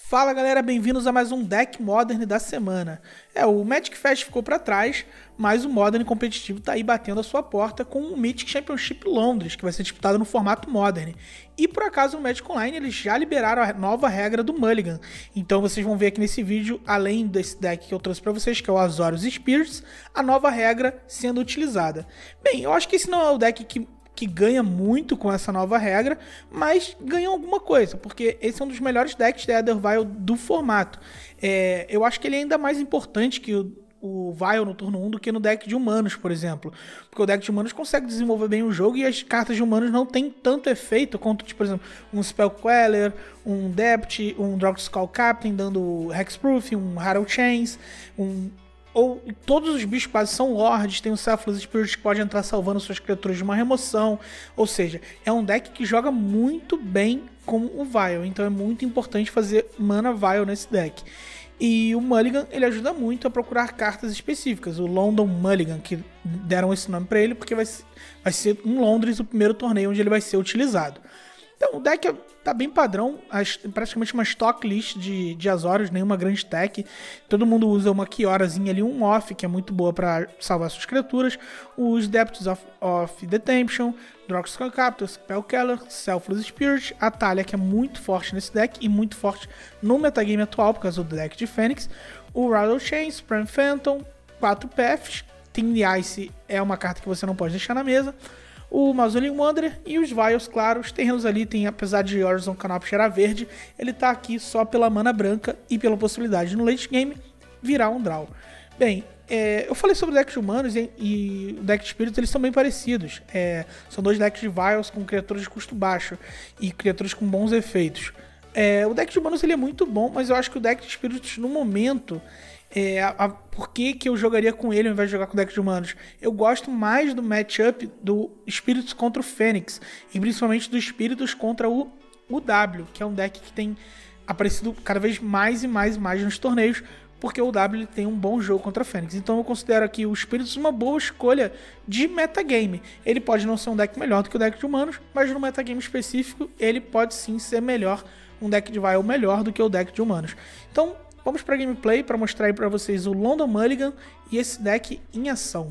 Fala galera, bem-vindos a mais um Deck Modern da semana. O Magic Fest ficou pra trás, mas o Modern competitivo tá aí batendo a sua porta com o Mythic Championship Londres, que vai ser disputado no formato Modern. E por acaso no Magic Online eles já liberaram a nova regra do Mulligan. Então vocês vão ver aqui nesse vídeo, além desse deck que eu trouxe pra vocês, que é o Azorius Spirits, a nova regra sendo utilizada. Bem, eu acho que esse não é o deck que ganha muito com essa nova regra, mas ganha alguma coisa, porque esse é um dos melhores decks de Aether Vial do formato. Eu acho que ele é ainda mais importante que o Vial no turno 1 do que no deck de humanos, por exemplo. Porque o deck de humanos consegue desenvolver bem o jogo e as cartas de humanos não tem tanto efeito quanto, tipo, por exemplo, um Spell Queller, um Dept, um Drogskol Captain dando Hexproof, um Harrow Chains, ou todos os bichos quase são lords, tem o Selfless Spirit que pode entrar salvando suas criaturas de uma remoção. Ou seja, é um deck que joga muito bem com o Vial, então é muito importante fazer mana Vial nesse deck. E o Mulligan, ele ajuda muito a procurar cartas específicas. O London Mulligan, que deram esse nome para ele porque vai ser em Londres o primeiro torneio onde ele vai ser utilizado. Então, o deck tá bem padrão, praticamente uma stock list de Azorius, nenhuma grande tech. Todo mundo usa uma Kiorazinha ali, um off, que é muito boa para salvar suas criaturas. Os Depths of Detention, Drogskol Captain, Spell Queller, Selfless Spirit, a Talia, que é muito forte nesse deck e muito forte no metagame atual, por causa do deck de Fênix. O Rattle Chain, Supreme Phantom, 4 Paths, Team Ice é uma carta que você não pode deixar na mesa. O Mausoleum Wanderer e os Vials, claro, os terrenos ali tem, apesar de Horizon Canopy cheirar verde, ele tá aqui só pela mana branca e pela possibilidade de no late game virar um draw. Bem, eu falei sobre o deck de humanos e o deck de espíritos, eles são bem parecidos. São dois decks de Vials com criaturas de custo baixo e criaturas com bons efeitos. O deck de humanos ele é muito bom, mas eu acho que o deck de espíritos no momento... por que eu jogaria com ele ao invés de jogar com o deck de humanos? Eu gosto mais do matchup do Espíritos contra o Fênix, e principalmente do Espíritos contra o W, que é um deck que tem aparecido cada vez mais e mais nos torneios, porque o W tem um bom jogo contra o Fênix. Então eu considero aqui o Espíritos uma boa escolha de metagame. Ele pode não ser um deck melhor do que o deck de humanos, mas no metagame específico ele pode sim ser melhor, um deck de Vial melhor do que o deck de humanos. Então vamos para a gameplay para mostrar aí para vocês o London Mulligan e esse deck em ação.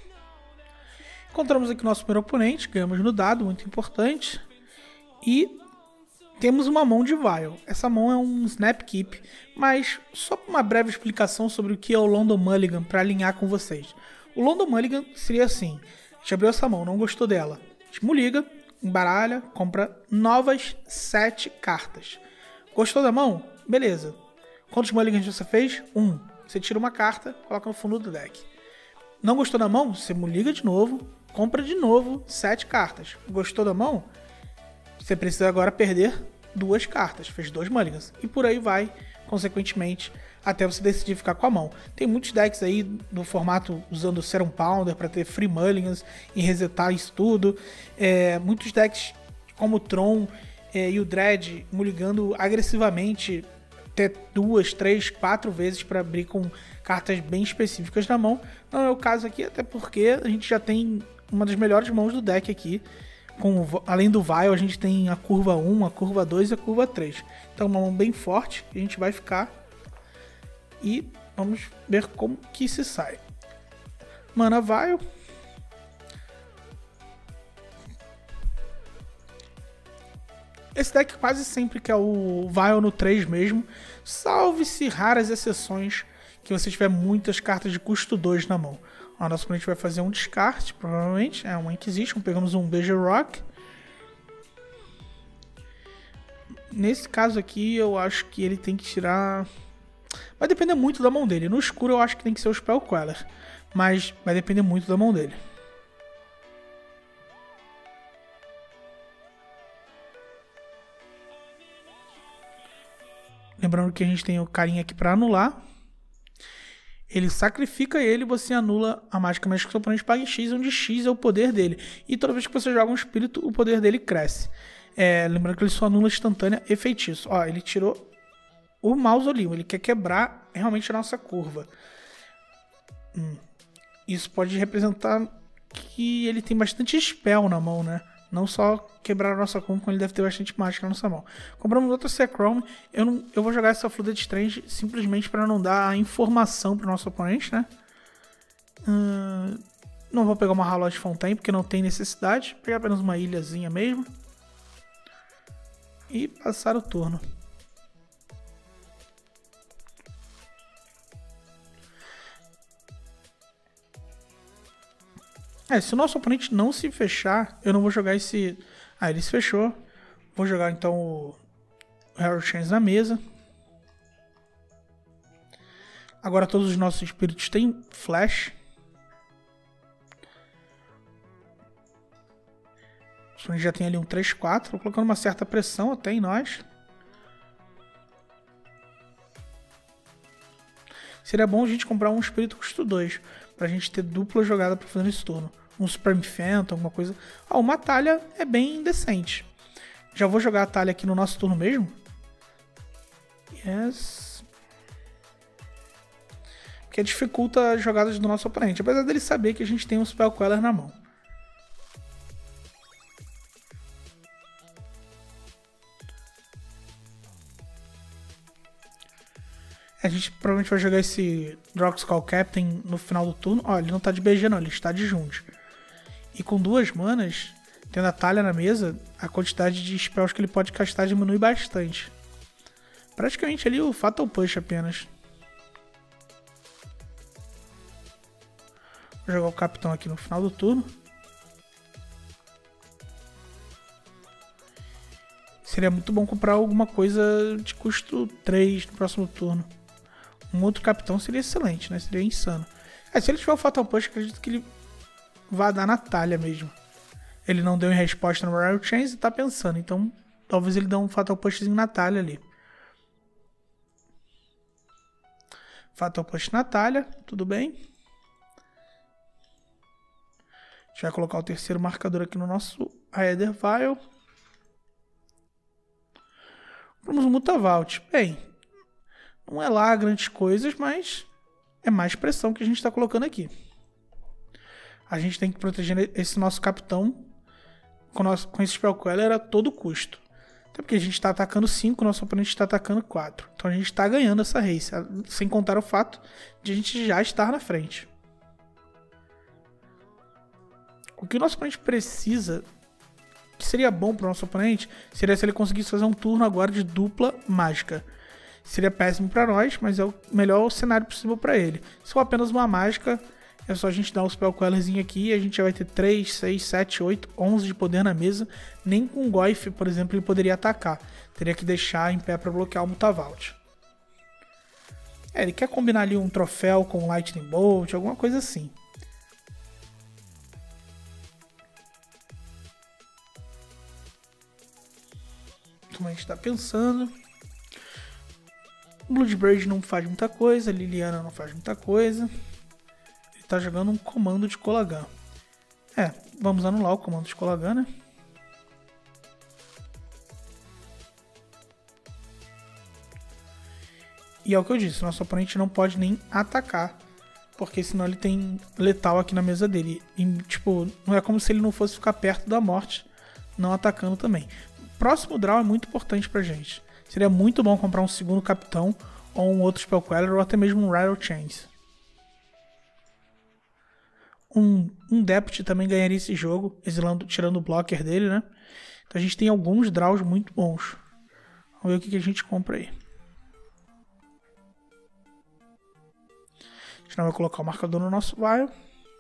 Encontramos aqui o nosso primeiro oponente, ganhamos no dado, muito importante. E temos uma mão de Vial. Essa mão é um Snap Keep, mas só uma breve explicação sobre o que é o London Mulligan para alinhar com vocês. O London Mulligan seria assim: a gente abriu essa mão, não gostou dela, a gente liga, embaralha, compra novas 7 cartas. Gostou da mão? Beleza. Quantos mulligans você fez? 1. Você tira uma carta, coloca no fundo do deck. Não gostou da mão? Você mulliga de novo, compra de novo 7 cartas. Gostou da mão? Você precisa agora perder 2 cartas. Fez 2 mulligans. E por aí vai, consequentemente, até você decidir ficar com a mão. Tem muitos decks aí no formato usando o Serum Pounder para ter free mulligans e resetar isso tudo. Muitos decks como o Tron e o Dread mulligando agressivamente até 2, 3, 4 vezes para abrir com cartas bem específicas na mão. Não é o caso aqui, até porque a gente já tem uma das melhores mãos do deck aqui. Além do Vial, a gente tem a curva 1, a curva 2 e a curva 3. Então uma mão bem forte, a gente vai ficar e vamos ver como que se sai. Mana Vial. Esse deck quase sempre que é o Vial no 3 mesmo, salve-se raras exceções que você tiver muitas cartas de custo 2 na mão. O nosso oponente vai fazer um descarte, provavelmente, uma Inquisition, pegamos um Beige Rock. Nesse caso aqui eu acho que ele tem que tirar... Vai depender muito da mão dele. No escuro eu acho que tem que ser o Spell Queller, mas vai depender muito da mão dele. Lembrando que a gente tem o carinha aqui para anular. Ele sacrifica ele e você anula a mágica mesmo que o seu oponente pague X, onde X é o poder dele. E toda vez que você joga um espírito, o poder dele cresce. Lembrando que ele só anula instantânea e feitiço. Ó, ele tirou o Mausoleum. Ele quer quebrar realmente a nossa curva. Isso pode representar que ele tem bastante spell na mão, né? Não só quebrar a nossa combo, como ele deve ter bastante mágica na nossa mão. Compramos outra Sechrome. Eu vou jogar essa Flooded Strange simplesmente para não dar informação para o nosso oponente, né? Não vou pegar uma Hallowed Fontaine, porque não tem necessidade. Vou pegar apenas uma ilhazinha mesmo. E passar o turno. Se o nosso oponente não se fechar, eu não vou jogar esse... ele se fechou. Vou jogar então o Herald Chains na mesa. Agora todos os nossos espíritos têm flash. A gente já tem ali um 3-4, colocando uma certa pressão até em nós. Seria bom a gente comprar um espírito custo 2, pra gente ter dupla jogada pra fazer nesse turno. Um Supreme Phantom, alguma coisa. Uma talha é bem decente. Já vou jogar a talha aqui no nosso turno mesmo. Yes. Porque dificulta as jogadas do nosso oponente, apesar dele saber que a gente tem um Spell Queller na mão. A gente provavelmente vai jogar esse Droxcall Captain no final do turno. Ele não tá de BG não, ele está de Jund. E com 2 manas, tendo a talha na mesa, a quantidade de spells que ele pode castar diminui bastante. Praticamente ali o Fatal Push apenas. Vou jogar o Capitão aqui no final do turno. Seria muito bom comprar alguma coisa de custo 3 no próximo turno. Um outro capitão seria excelente, né? Seria insano. Se ele tiver o Fatal Push, acredito que ele vai dar na talha mesmo. Ele não deu em resposta no Royal Chains e tá pensando. Então, talvez ele dê um Fatal Pushzinho na talha ali. Fatal Push na talha, tudo bem. A gente vai colocar o terceiro marcador aqui no nosso Aether Vial. Vamos um Mutavault. Bem, não é lá grandes coisas, mas é mais pressão que a gente está colocando aqui. A gente tem que proteger esse nosso capitão com esse Spell Queller a todo custo. Até porque a gente está atacando 5, nosso oponente está atacando 4. Então a gente está ganhando essa race, sem contar o fato de a gente já estar na frente. O que o nosso oponente precisa, que seria bom para o nosso oponente, seria se ele conseguisse fazer um turno agora de dupla mágica. Seria péssimo para nós, mas é o melhor cenário possível para ele. Se for apenas uma mágica, é só a gente dar um Spell Quellerzinho aqui e a gente já vai ter 3, 6, 7, 8, 11 de poder na mesa. Nem com Goyf, por exemplo, ele poderia atacar. Teria que deixar em pé para bloquear o Mutavault. Ele quer combinar ali um troféu com Lightning Bolt, alguma coisa assim. Como a gente está pensando. Bloodbraid não faz muita coisa, Liliana não faz muita coisa. Ele está jogando um comando de Colagan. Vamos anular o comando de Colagan, né? E é o que eu disse, nosso oponente não pode nem atacar, porque senão ele tem letal aqui na mesa dele. E, tipo, não é como se ele não fosse ficar perto da morte, não atacando também. Próximo draw é muito importante pra gente. Seria muito bom comprar um segundo capitão, ou um outro Spell Queller, ou até mesmo um Rattle Chains. Um Deputy também ganharia esse jogo, tirando o blocker dele, né? Então a gente tem alguns draws muito bons. Vamos ver o que a gente compra aí. A gente não vai colocar o marcador no nosso vial.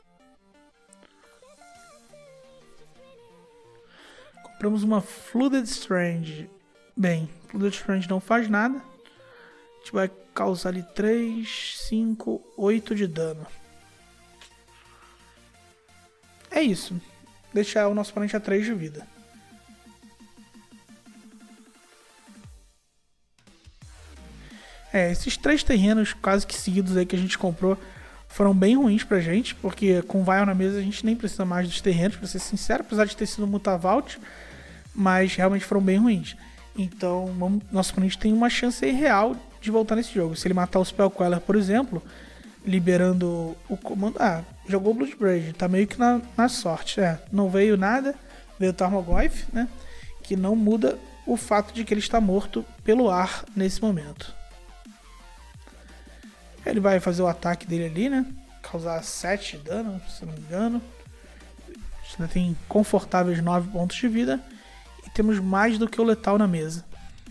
Compramos uma Flooded Strange. Bem, Flooded Strange não faz nada. A gente vai causar ali 3, 5, 8 de dano. É isso. Deixar o nosso oponente a 3 de vida. Esses 3 terrenos quase que seguidos aí que a gente comprou foram bem ruins pra gente, porque com Vial na mesa a gente nem precisa mais dos terrenos, pra ser sincero, apesar de ter sido Mutavault, mas realmente foram bem ruins. Então, nosso oponente tem uma chance real de voltar nesse jogo. Se ele matar o Spell Queller, por exemplo, liberando o comando... jogou o Bloodbraid, tá meio que na sorte. Não veio nada, Veio o Tarmogoyf, né? Que não muda o fato de que ele está morto pelo ar nesse momento. Ele vai fazer o ataque dele ali, né? Causar 7 de dano, se não me engano. Ainda tem confortáveis 9 pontos de vida. E temos mais do que o letal na mesa.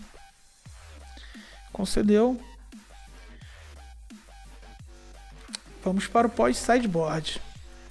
Concedeu. Vamos para o pós-sideboard.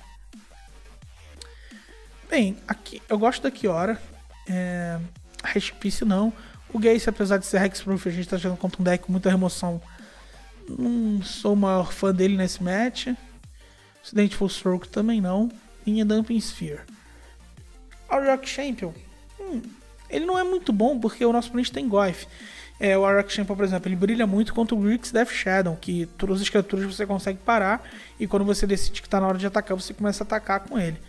Bem, aqui eu gosto da Kiora. Respício não. O Geyser, apesar de ser Hexproof, a gente está jogando contra um deck com muita remoção. Não sou o maior fã dele nesse match. Accidentful Stroke também não. Linha Dumping Sphere. Auroch Champion. Ele não é muito bom porque o nosso oponente tem Goyf. O Auroch Champion, por exemplo, ele brilha muito contra o Grixis Death Shadow, que todas as criaturas você consegue parar e quando você decide que está na hora de atacar, você começa a atacar com ele.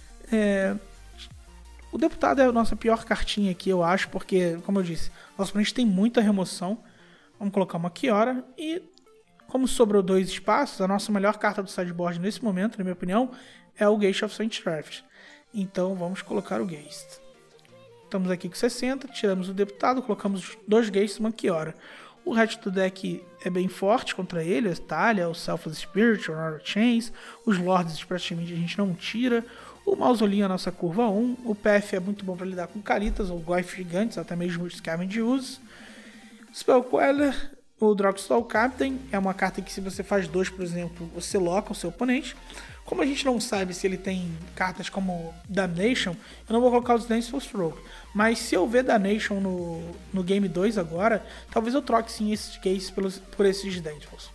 O Deputado é a nossa pior cartinha aqui, eu acho, porque, como eu disse, nosso oponente tem muita remoção. Vamos colocar uma Kiora e, como sobrou 2 espaços, a nossa melhor carta do sideboard nesse momento, na minha opinião, é o Geist of Saint Draft. Então vamos colocar o Geist. Estamos aqui com 60, tiramos o Deputado, colocamos 2 Geists e uma Kiora. O resto do deck é bem forte contra ele, a Thalia, o Selfless Spirit, o Aura Chains, os Lords praticamente a gente não tira. O Mausolinho é a nossa curva 1, o PF é muito bom para lidar com Caritas ou Goyf gigantes, até mesmo os Scavenge Use. Spell Queller, o Drogstall Captain, é uma carta que se você faz 2, por exemplo, você loca o seu oponente. Como a gente não sabe se ele tem cartas como Damnation, eu não vou colocar os Danceful Stroke. Mas se eu ver Damnation no Game 2 agora, talvez eu troque sim esses cases por esses Danceful.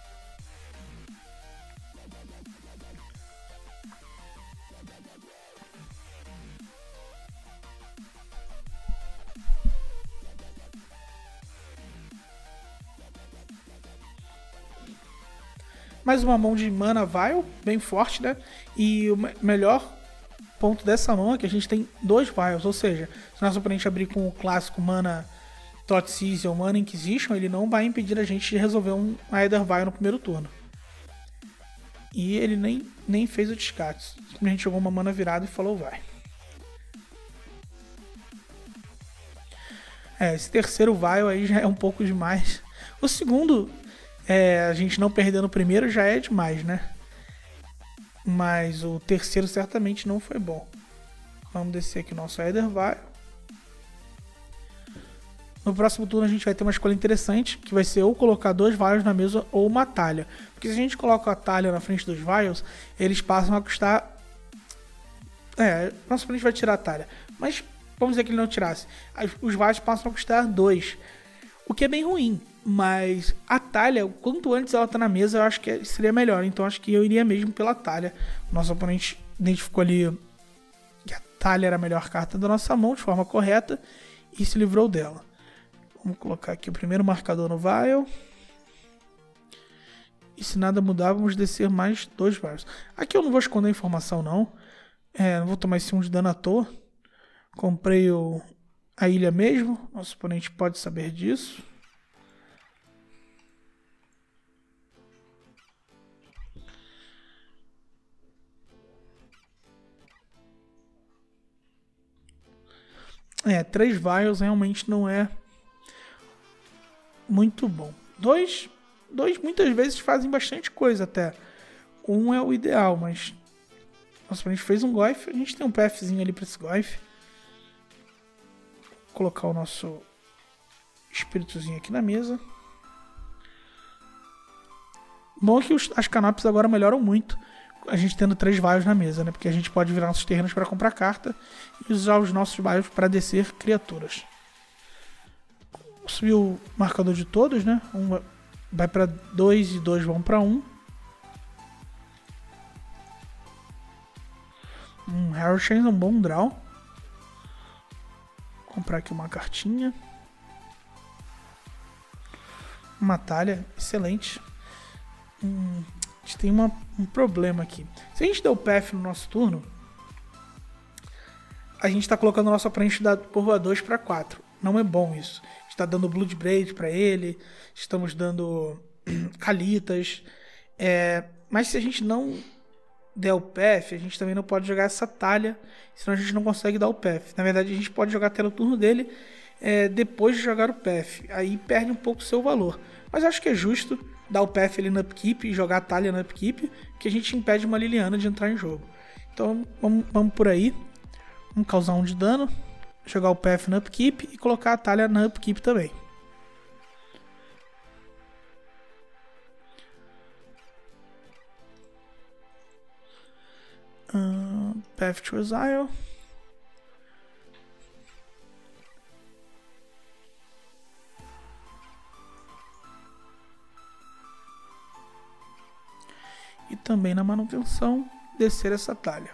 Mais uma mão de Mana Vial, bem forte, né? E o melhor ponto dessa mão é que a gente tem 2 Vials, ou seja, se nosso oponente abrir com o clássico Mana Thoughtseize ou Mana Inquisition, ele não vai impedir a gente de resolver um Aether Vial no primeiro turno. E ele nem fez o descarte, simplesmente jogou uma mana virada e falou vai. Esse terceiro Vial aí já é um pouco demais. O segundo... a gente não perdendo o primeiro já é demais, né? Mas o terceiro certamente não foi bom. Vamos descer aqui o nosso Aether Vial. No próximo turno a gente vai ter uma escolha interessante, que vai ser ou colocar 2 Vials na mesa ou uma Thalia. Porque se a gente coloca a Thalia na frente dos Vials, eles passam a custar... nosso oponente vai tirar a Thalia. Mas vamos dizer que ele não tirasse. Os Vials passam a custar 2. O que é bem ruim. Mas a Thalia, quanto antes ela tá na mesa, eu acho que seria melhor. Então acho que eu iria mesmo pela Thalia. Nosso oponente identificou ali que a Thalia era a melhor carta da nossa mão de forma correta e se livrou dela. Vamos colocar aqui o primeiro marcador no Vial. E se nada mudar, vamos descer mais 2 Vials. Aqui eu não vou esconder a informação não. Não vou tomar esse 1 de dano à toa. Comprei a ilha mesmo. Nosso oponente pode saber disso. Três Vials realmente não é muito bom. Dois muitas vezes fazem bastante coisa até. Um é o ideal, mas nossa, a gente fez um Goyf, a gente tem um PFzinho ali para esse Goyf. Vou colocar o nosso espíritozinho aqui na mesa. Bom é que as canopies agora melhoram muito. A gente tendo 3 Vials na mesa, né? Porque a gente pode virar nossos terrenos para comprar carta e usar os nossos Vials para descer criaturas. Subiu o marcador de todos, né? Um vai para 2 e 2 vão para 1. Harrow Chains é um bom draw. Vou comprar aqui uma cartinha. Uma Thalia, excelente. A gente tem um problema aqui. Se a gente der o PF no nosso turno, a gente está colocando o nosso oponente da curva 2 para 4. Não é bom isso. A gente está dando Bloodbraid para ele, estamos dando Calitas. Mas se a gente não der o path, a gente também não pode jogar essa talha, senão a gente não consegue dar o path. Na verdade, a gente pode jogar até no turno dele depois de jogar o path. Aí perde um pouco o seu valor. Mas acho que é justo dar o path ali no upkeep e jogar a talha no upkeep, que a gente impede uma Liliana de entrar em jogo. Então vamos por aí. Vamos causar 1 de dano, jogar o path no upkeep e colocar a talha na upkeep também. Path to Exile. E também na manutenção, descer essa talha.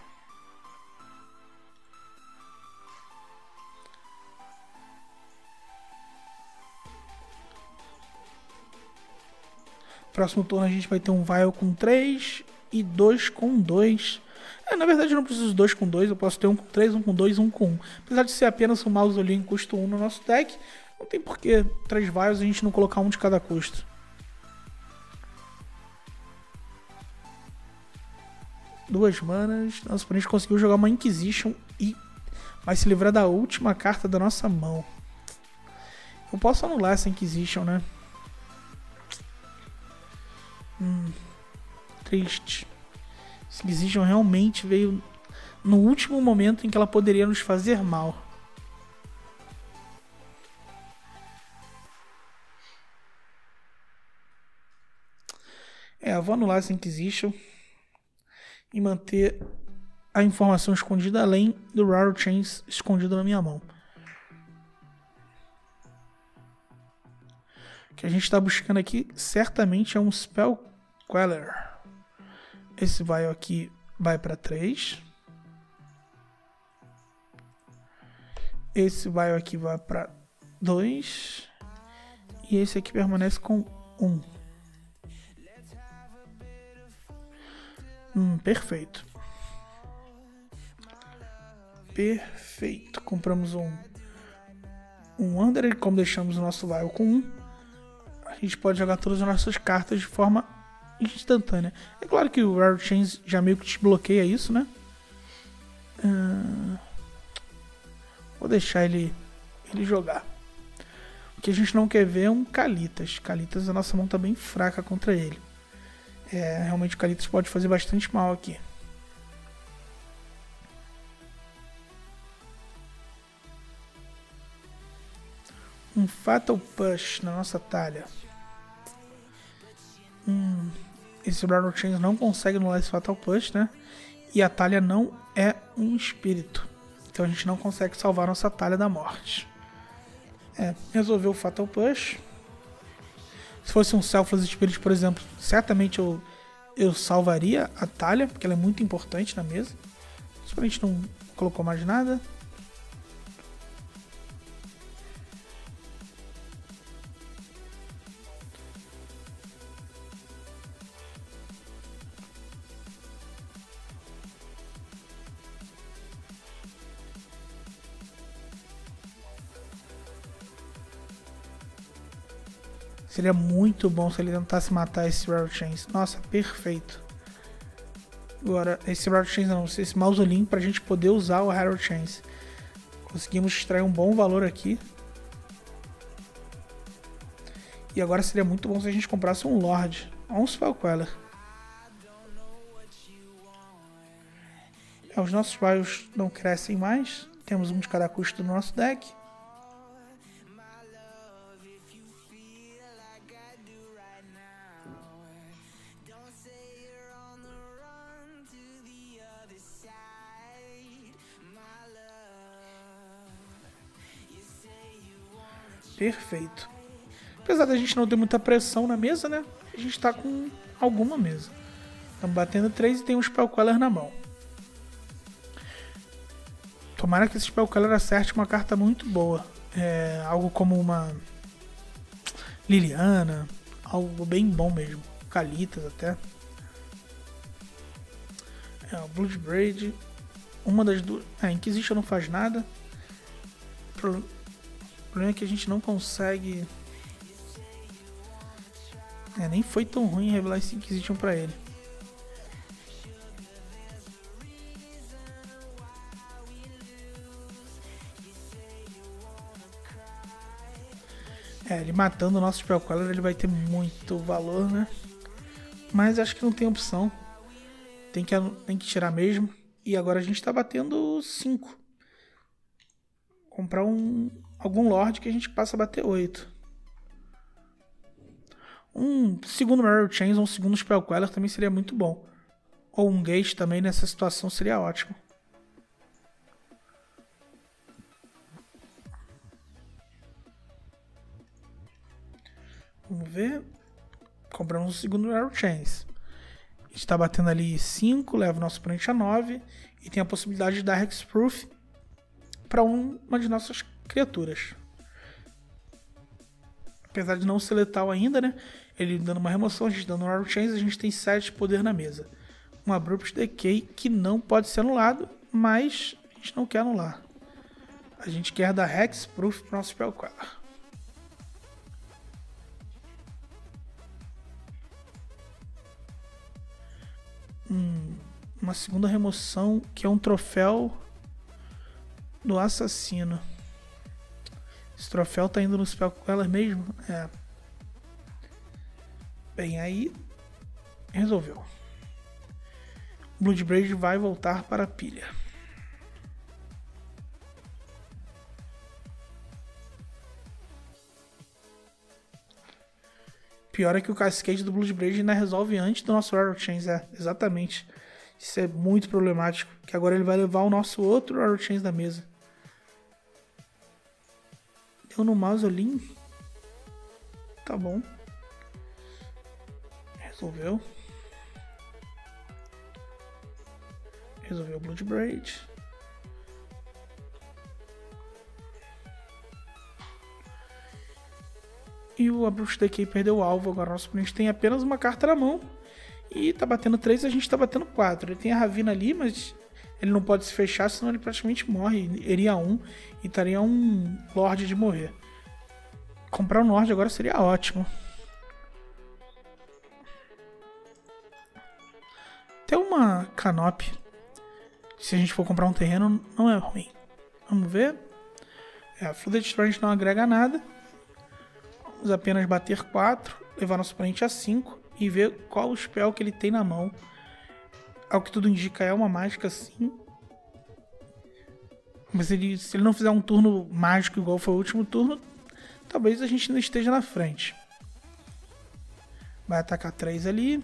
Próximo turno a gente vai ter um Vial com 3 e 2 com 2. Na verdade eu não preciso de 2 com 2, eu posso ter 1 com 3, 1 com 2, 1 com 1. Apesar de ser apenas um mausoleum custo 1 no nosso deck, não tem por que 3 Vials a gente não colocar um de cada custo. Duas manas. Nossa, a gente conseguiu jogar uma Inquisition e vai se livrar da última carta da nossa mão. Eu posso anular essa Inquisition, né? Triste. Essa Inquisition realmente veio no último momento em que ela poderia nos fazer mal. Eu vou anular essa Inquisition e manter a informação escondida além do Rare Chains escondido na minha mão. O que a gente está buscando aqui certamente é um Spell Queller. Esse Vial aqui vai para 3. Esse Vial aqui vai para 2. E esse aqui permanece com 1. Perfeito. Perfeito. Compramos um Under, e como deixamos o nosso Vial com 1, a gente pode jogar todas as nossas cartas de forma instantânea. É claro que o Rare Chains já meio que desbloqueia isso, né? Vou deixar ele jogar. O que a gente não quer ver é um Kalitas. Kalitas, a nossa mão tá bem fraca contra ele. Realmente o Kalitas pode fazer bastante mal aqui. Um Fatal Push na nossa talha. Esse Rare Chains não consegue anular esse Fatal Push, né? E a talha não é um espírito. Então a gente não consegue salvar nossa talha da morte. Resolveu o Fatal Push. Se fosse um Selfless Spirit, por exemplo, certamente eu salvaria a talha, porque ela é muito importante na mesa. Só a gente não colocou mais nada. Seria muito bom se ele tentasse matar esse Rare Chains. Nossa, perfeito. Agora, esse Rare Chains não, esse mausoleum pra gente poder usar o Rare Chains. Conseguimos extrair um bom valor aqui. E agora seria muito bom se a gente comprasse um Lorde ou um Spell Queller. Os nossos Vials não crescem mais. Temos um de cada custo no nosso deck. Perfeito. Apesar da gente não ter muita pressão na mesa, né? A gente está com alguma mesa. Estamos batendo 3 e tem um Spell Queller na mão. Tomara que esse Spell Queller acerte uma carta muito boa. Algo como uma Liliana. Algo bem bom mesmo. Kalitas até. O Bloodbraid. Uma das duas. A Inquisition não faz nada. O problema é que a gente não consegue. Nem foi tão ruim revelar esse Inquisition pra ele. Ele matando o nosso Spell Queller, ele vai ter muito valor, né? Mas acho que não tem opção. Tem que tirar mesmo. E agora a gente tá batendo 5. Comprar algum Lorde que a gente passa a bater 8. Um segundo Mirror Chains ou um segundo Spell Queller também seria muito bom. Ou um Gate também nessa situação seria ótimo. Vamos ver. Compramos um segundo Mirror Chains. A gente tá batendo ali 5, leva o nosso oponente a 9. E tem a possibilidade de dar Hexproof para uma de nossas criaturas. Apesar de não ser letal ainda, né? Ele dando uma remoção, a gente dando um Mirror Chains, a gente tem 7 de poder na mesa. Um Abrupt Decay que não pode ser anulado, mas a gente não quer anular. A gente quer dar Hexproof para o nosso Spell Queller. Uma segunda remoção que é um troféu do assassino. Esse troféu tá indo no Spell Queller mesmo? É. Bem, aí resolveu. Bloodbraid vai voltar para a pilha. Pior é que o Cascade do Bloodbraid ainda resolve antes do nosso Arrow Chains. Exatamente. Isso é muito problemático. Que agora ele vai levar o nosso outro Arrow Chains da mesa. Deu no Mausoleum. Tá bom. Resolveu. Resolveu o Bloodbraid. E o Abrupt Decay perdeu o alvo. Agora nosso oponente tem apenas uma carta na mão. E tá batendo 3 e a gente tá batendo 4. Ele tem a Ravina ali, mas ele não pode se fechar, senão ele praticamente morre. Iria 1 e estaria um Lorde de morrer. Comprar um Lorde agora seria ótimo. Tem uma Canopy. Se a gente for comprar um terreno, não é ruim. Vamos ver. A Flooded Torrent não agrega nada. Vamos apenas bater 4, levar nosso oponente a 5 e ver qual o spell que ele tem na mão. Ao que tudo indica é uma mágica sim. Mas se ele não fizer um turno mágico igual foi o último turno, talvez a gente ainda esteja na frente. Vai atacar 3 ali.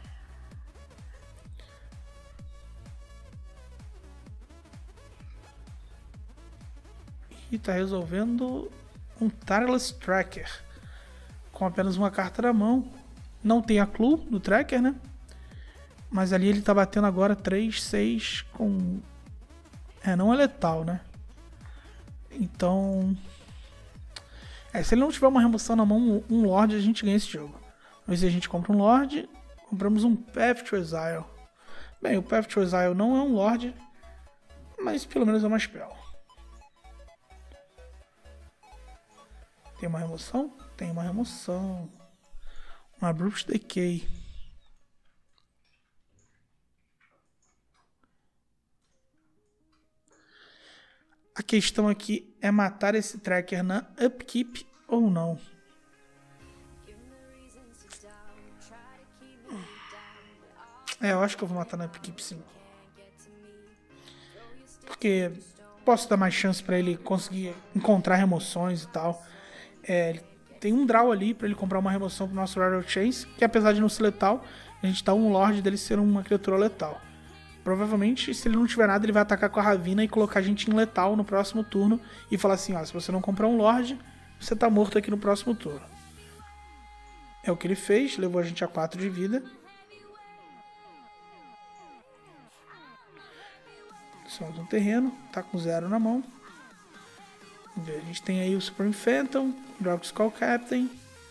E tá resolvendo um Tireless Tracker. Com apenas uma carta na mão. Não tem a Clue no Tracker, né? Mas ali ele tá batendo agora 3, 6 com... não é letal, né? Então... se ele não tiver uma remoção na mão, um Lorde, a gente ganha esse jogo. Mas se a gente compra um Lorde, compramos um Path to Exile. Bem, o Path to Exile não é um Lorde, mas pelo menos é uma spell. Tem uma remoção? Tem uma remoção. Um Abrupt Decay. A questão aqui é matar esse tracker na upkeep ou não. Eu acho que eu vou matar na upkeep sim. Porque posso dar mais chance para ele conseguir encontrar remoções e tal. Tem um draw ali para ele comprar uma remoção pro nosso Arrow Chains, que apesar de não ser letal, a gente dá um Lorde dele ser uma criatura letal. Provavelmente, se ele não tiver nada, ele vai atacar com a Ravina e colocar a gente em letal no próximo turno e falar assim, se você não comprar um Lorde, você tá morto aqui no próximo turno. É o que ele fez, levou a gente a 4 de vida. Somos um terreno, tá com 0 na mão. Vamos ver, a gente tem aí o Supreme Phantom, Drog Skull Captain.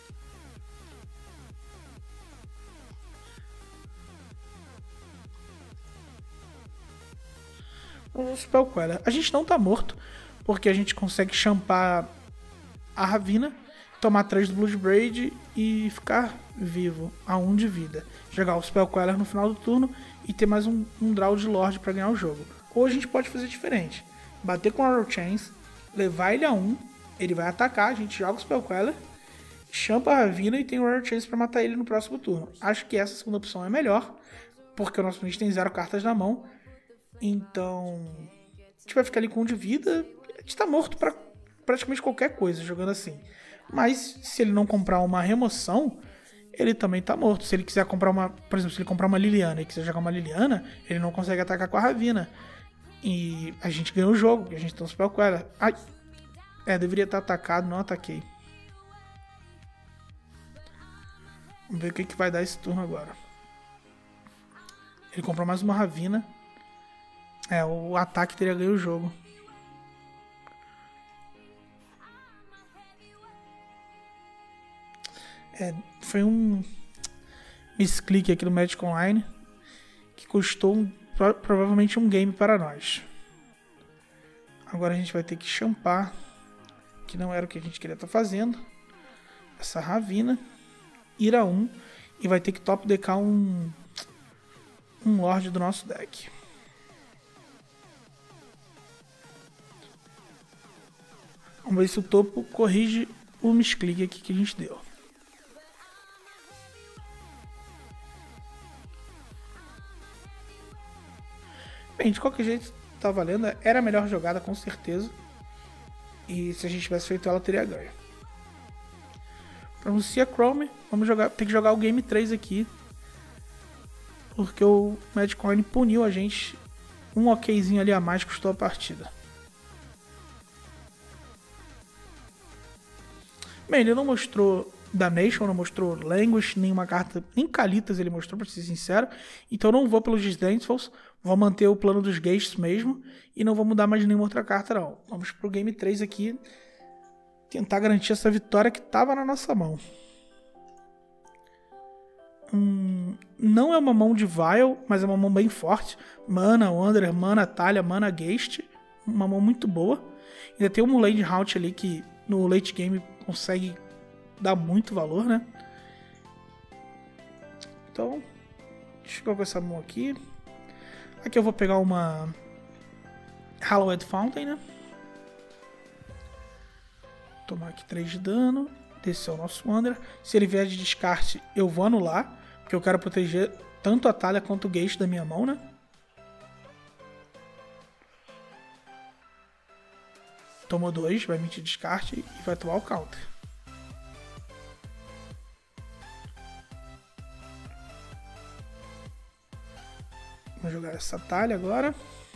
O Spell Queller. A gente não tá morto, porque a gente consegue champar a Ravina, tomar 3 do Bloodbraid e ficar vivo a 1 de vida. Jogar o Spell Queller no final do turno e ter mais um draw de Lorde para ganhar o jogo. Ou a gente pode fazer diferente. Bater com o Arrow Chains, levar ele a 1, ele vai atacar, a gente joga o Spell Queller champa a Ravina e tem o Rare Chance pra matar ele no próximo turno. Acho que essa segunda opção é melhor, porque o nosso oponente tem 0 cartas na mão. Então, a gente vai ficar ali com 1 de vida. A gente tá morto pra praticamente qualquer coisa jogando assim. Mas se ele não comprar uma remoção, ele também tá morto. Se ele quiser comprar uma... Por exemplo, se ele comprar uma Liliana e quiser jogar uma Liliana, ele não consegue atacar com a Ravina. E a gente ganhou o jogo, porque a gente tem um spell com ela. Ai! Deveria estar atacado, não ataquei. Vamos ver o que vai dar esse turno agora. Ele comprou mais uma Ravina. O ataque teria ganho o jogo. Foi um misclick aqui no Magic Online que custou provavelmente um game para nós. Agora a gente vai ter que champar, que não era o que a gente queria estar fazendo. Essa Ravina, ir a 1 e vai ter que top deckar um Lorde do nosso deck. Vamos ver se o topo corrige o misclick aqui que a gente deu. Bem, de qualquer jeito tá valendo. Era a melhor jogada com certeza. E se a gente tivesse feito ela, teria ganho. Pronuncia Chrome. Vamos jogar. Tem que jogar o game 3 aqui. Porque o Magic Coin puniu a gente. Um okzinho ali a mais custou a partida. Bem, ele não mostrou Damnation, não mostrou Languish, nenhuma carta, nem Calitas ele mostrou, pra ser sincero. Então eu não vou pelos Disdainfuls, vou manter o plano dos Ghasts mesmo e não vou mudar mais nenhuma outra carta não. Vamos pro Game 3 aqui, tentar garantir essa vitória que estava na nossa mão. Não é uma mão de Vial, mas é uma mão bem forte. Mana Wanderer, Mana Talha, Mana Ghast, uma mão muito boa. Ainda tem o Muland Haunch ali que no late game consegue dar muito valor, né? Então, deixa eu ficar com essa mão aqui. Aqui eu vou pegar uma Hallowed Fountain, né? Tomar aqui 3 de dano. Descer o nosso Wanderer. Se ele vier de descarte, eu vou anular, porque eu quero proteger tanto a Talha quanto o Ghast da minha mão, né? Tomou 2, vai emitir descarte e vai tomar o counter. Vamos jogar essa Talha agora.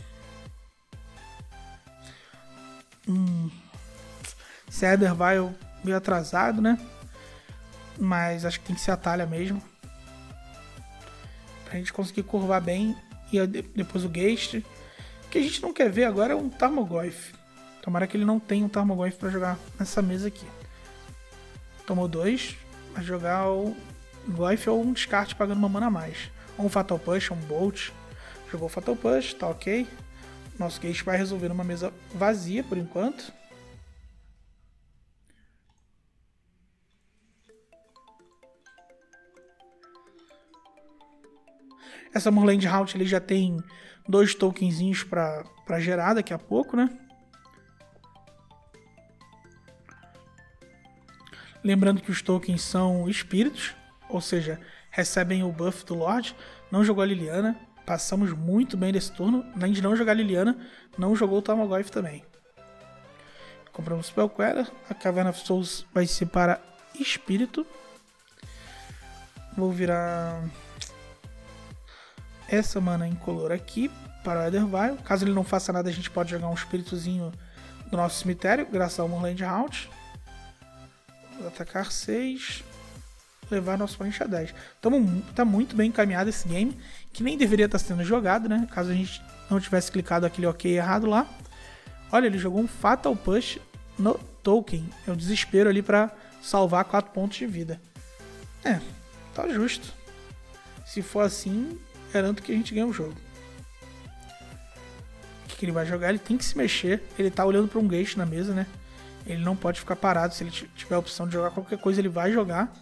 Cedar vai meio atrasado, né? Mas acho que tem que ser a Talha mesmo. Pra gente conseguir curvar bem. E depois o Ghast. O que a gente não quer ver agora é um Tarmogoyf. Tomara que ele não tenha um Tarmogoyf pra jogar nessa mesa aqui. Tomou 2. Vai jogar o Goyf ou um descarte pagando uma mana a mais. Ou um Fatal Push, ou um Bolt. Jogou o Fatal Push, tá ok. Nosso Ghast vai resolver numa mesa vazia por enquanto. Essa Moorland Haunch ele já tem 2 tokenzinhos pra gerar daqui a pouco, né? Lembrando que os tokens são espíritos, ou seja, recebem o buff do Lorde. Não jogou a Liliana, passamos muito bem desse turno. Além de não jogar a Liliana, não jogou o Tarmogoyf também. Compramos o Spellqueller, a Caverna of Souls vai ser para espírito. Vou virar essa mana incolor aqui para o Ethervial. Caso ele não faça nada, a gente pode jogar um espíritozinho do nosso cemitério, graças ao Moorland Haunch. Atacar 6, levar nosso oponente a 10. Tá muito bem encaminhado esse game, que nem deveria estar sendo jogado, né? Caso a gente não tivesse clicado aquele ok errado lá. Olha, ele jogou um Fatal Push no token. É um desespero ali para salvar 4 pontos de vida. Tá justo. Se for assim, garanto que a gente ganha o jogo. O que ele vai jogar? Ele tem que se mexer. Ele tá olhando para um Ghast na mesa, né? Ele não pode ficar parado. Se ele tiver a opção de jogar qualquer coisa, ele vai jogar.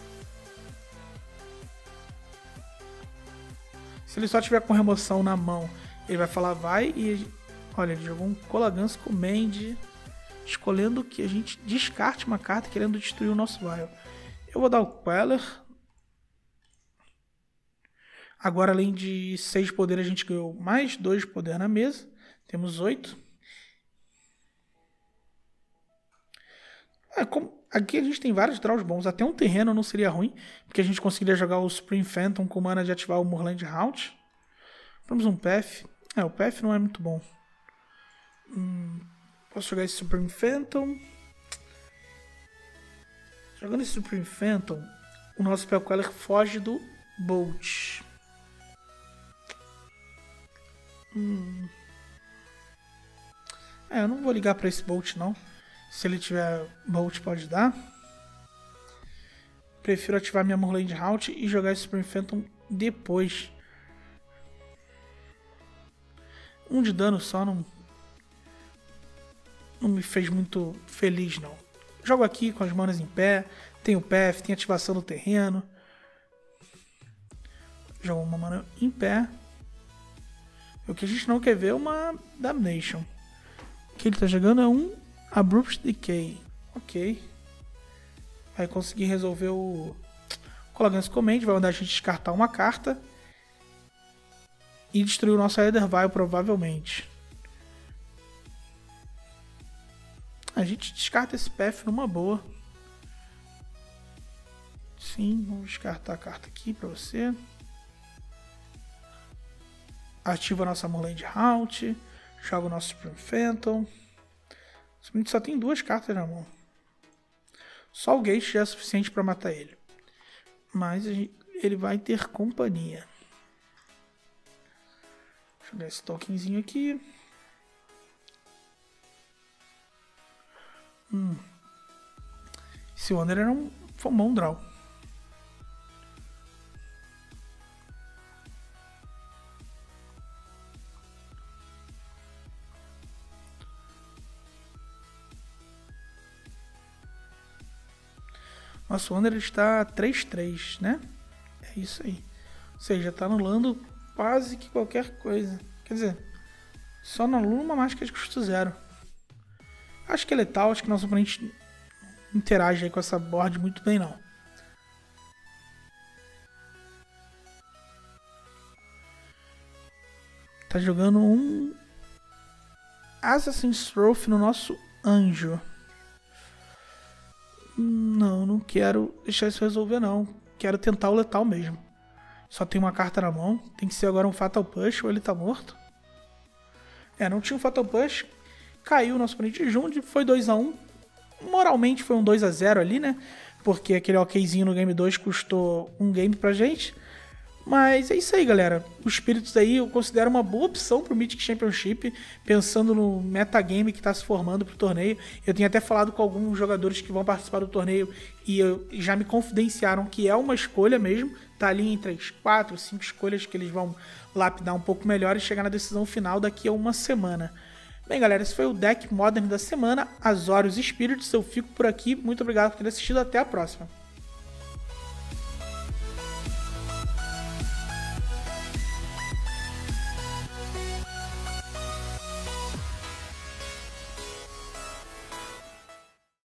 Se ele só tiver com remoção na mão, ele vai falar vai. E olha, ele jogou um Kolaghan's Command, escolhendo que a gente descarte uma carta, querendo destruir o nosso Vial. Eu vou dar o Queller. Agora, além de 6 de poder, a gente ganhou mais 2 de poder na mesa. Temos 8. Aqui a gente tem vários draws bons. Até um terreno não seria ruim, porque a gente conseguiria jogar o Supreme Phantom com mana de ativar o Moorland Haunt. Vamos um Path. O Path não é muito bom. Posso jogar esse Supreme Phantom. Jogando esse Supreme Phantom, o nosso Spell Queller foge do Bolt. Eu não vou ligar para esse Bolt não. Se ele tiver Bolt pode dar. Prefiro ativar minha Moorland Haunt e jogar esse Supreme Phantom depois. 1 de dano só não me fez muito feliz não. Jogo aqui com as manas em pé. Tem o Path, tem ativação do terreno. Jogo uma mana em pé. O que a gente não quer ver é uma Damnation. O que ele está jogando é um Abrupt Decay. Ok. Vai conseguir resolver o Colagance Command. Vai mandar a gente descartar uma carta. E destruir o nosso Aethervial provavelmente. A gente descarta esse Path numa boa. Sim, vamos descartar a carta aqui para você. Ativa a nossa Moorland Haunt. Joga o nosso Supreme Phantom. A gente só tem 2 cartas na mão. Só o Gate já é suficiente para matar ele. Mas ele vai ter companhia. Deixa eu dar esse tokenzinho aqui. Esse Wanderer foi um bom draw. Nosso Wanderer está 3-3, né? É isso aí. Ou seja, está anulando quase que qualquer coisa. Quer dizer, só não anula uma mágica de custo 0. Acho que é letal, acho que nosso oponente interage aí com essa board muito bem não. Tá jogando um Assassin's Trophy no nosso anjo. Não quero deixar isso resolver não. Quero tentar o letal mesmo. Só tem uma carta na mão. Tem que ser agora um Fatal Push ou ele tá morto. Não tinha um Fatal Push. Caiu o nosso oponente de Jund. Foi 2-1. Moralmente foi um 2-0 ali, né? Porque aquele okzinho no Game 2 custou um game pra gente. Mas é isso aí, galera. Os Spirits aí eu considero uma boa opção pro Mythic Championship, pensando no metagame que está se formando pro torneio. Eu tenho até falado com alguns jogadores que vão participar do torneio e já me confidenciaram que é uma escolha mesmo. Tá ali entre as 4, 5 escolhas que eles vão lapidar um pouco melhor e chegar na decisão final daqui a uma semana. Bem, galera, esse foi o deck Modern da semana, Azorius Spirits. Eu fico por aqui. Muito obrigado por ter assistido. Até a próxima.